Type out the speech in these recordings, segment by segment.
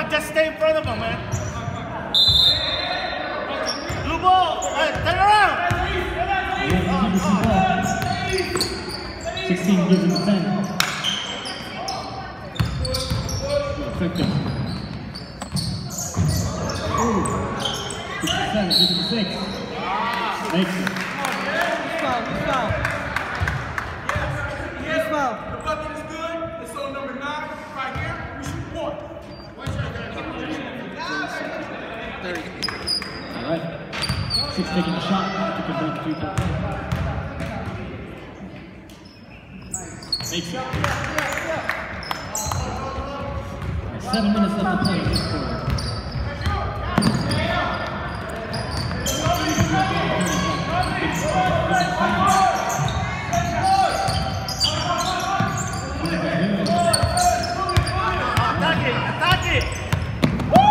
on, just stay in front of him, man. Blue ball, turn around. 16 gives him the 10. Effective. Ooh. 57 gives him the 6. Makes it. The bucket is good. It's on number 9 right here. We shoot 1. All right. 6 taking a shot to convert the 3-point. Makes it. 7 minutes left to play in this quarter. Attack it! Woo!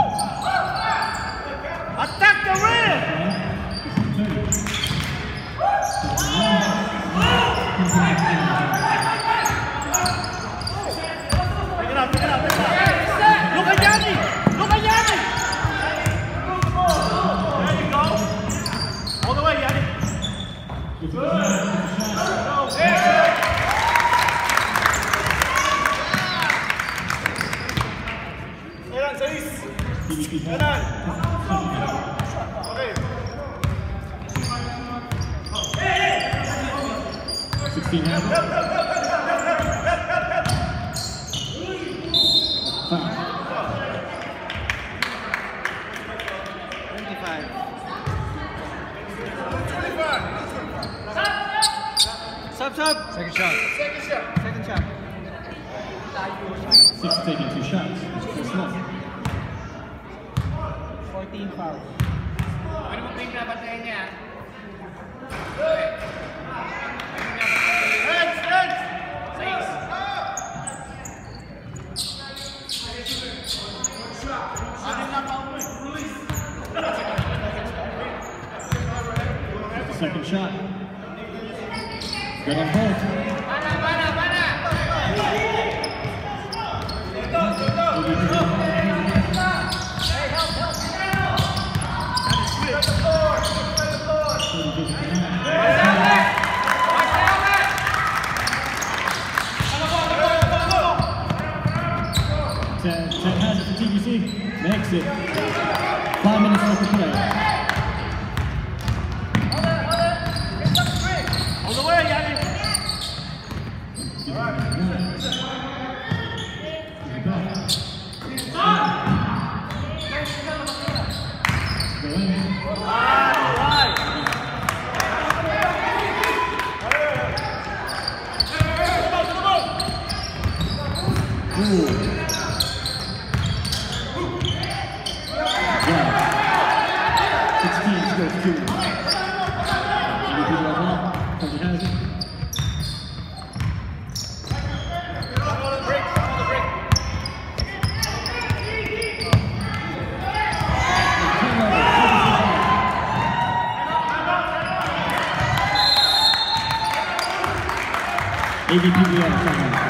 Attack the rim! Pick it up. Look at Yanni! There you go. All the way, Yanni. Sub. Second shot. 6 taking 2 shots. It's slow. 14 fouls. Ano mo bring na batayan niya? Second shot. Good on both. Ted has it for TBC. Makes it. 5 minutes left to play. All the way, Yanni. Ooh. Yeah. 16 scores 2. Any people right now? Coach has it. AVPBL.